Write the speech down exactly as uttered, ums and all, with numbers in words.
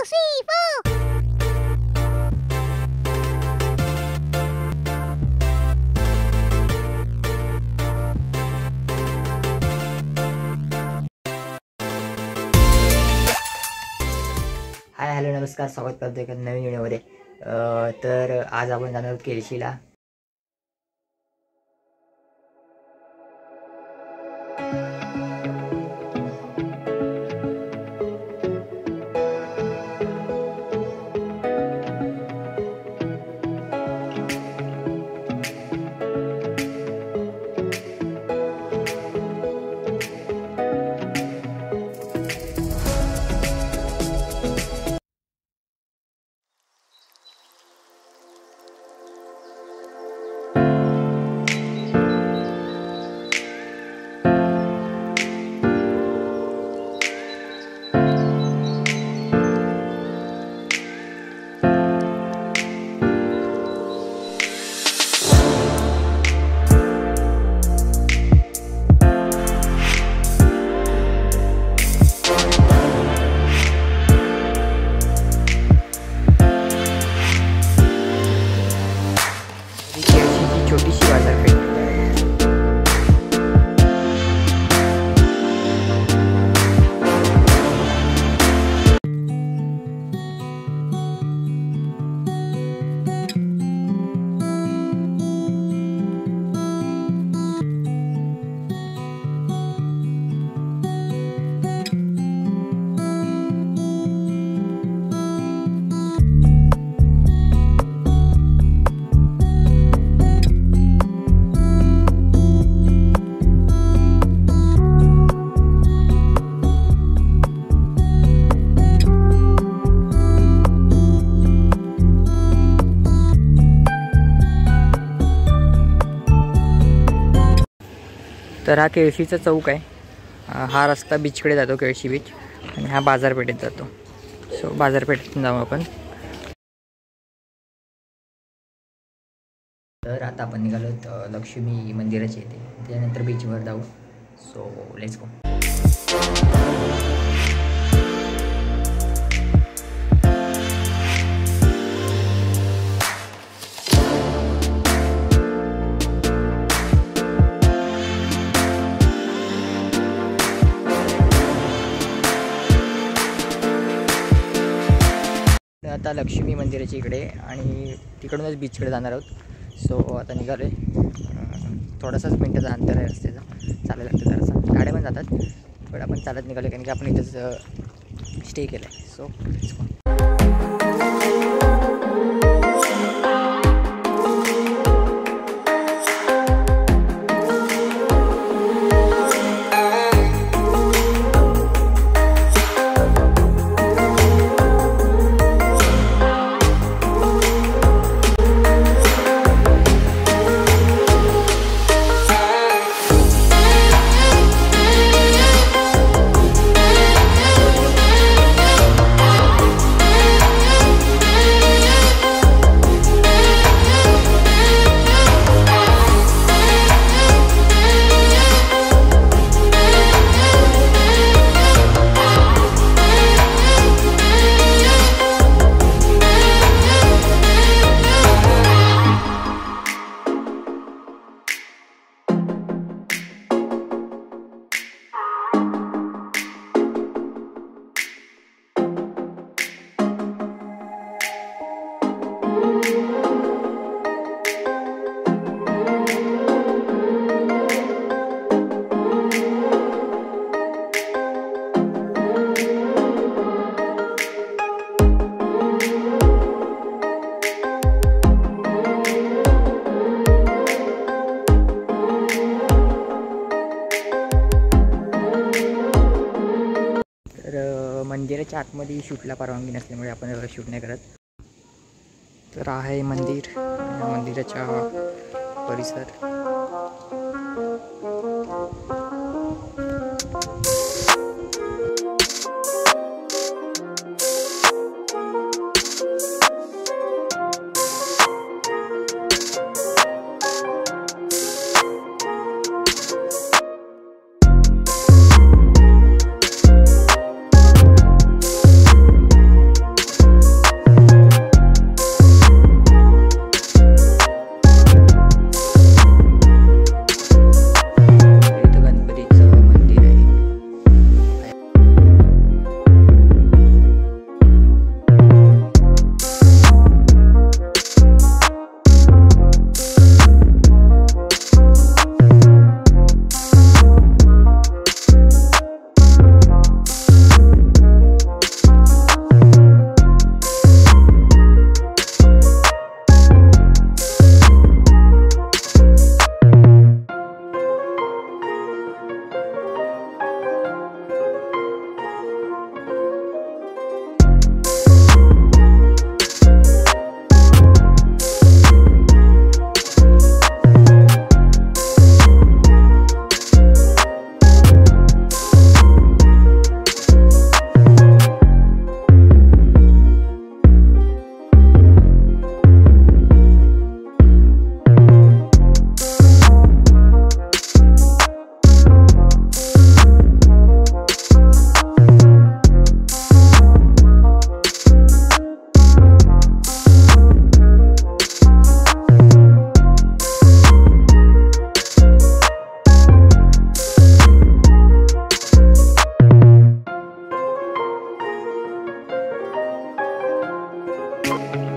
three, four. Hi hello नमस्कार, स्वागत करतो एका नवीन व्हिडिओमध्ये। तर आज आपण जाणार आहोत केळशीला। छोटीशी बाजारपेठ तर हा केळशीचा चौक आहे। हा रस्ता बीचकडे जातो, केळशी बीच, आणि हा बाजारपेठेत जातो। सो बाजारपेठेतून जाऊ आपण। तर आता आपण निघालो लक्ष्मी मंदिराच्या इथे, त्यानंतर बीचवर जाऊ। So let's go. आता लक्ष्मी मंदिराच्या इकडे आणि तिकडूनच बीचकडे जाणार आहोत। सो आता निघालो आहे। थोडासाच मिनटाचा अंतर आहे रस्त्याचा, चालायला लागतं जरासा। गाड्या पण जातात, पण आपण चालत निघालो कारण की आपण इथंच स्टे केलं आहे। सो मंदिराच्या आतमध्ये शूटला परवानगी नसल्यामुळे आपण शूट नाही करत। तर आहे मंदिर, मंदिराच्या परिसर। आहे.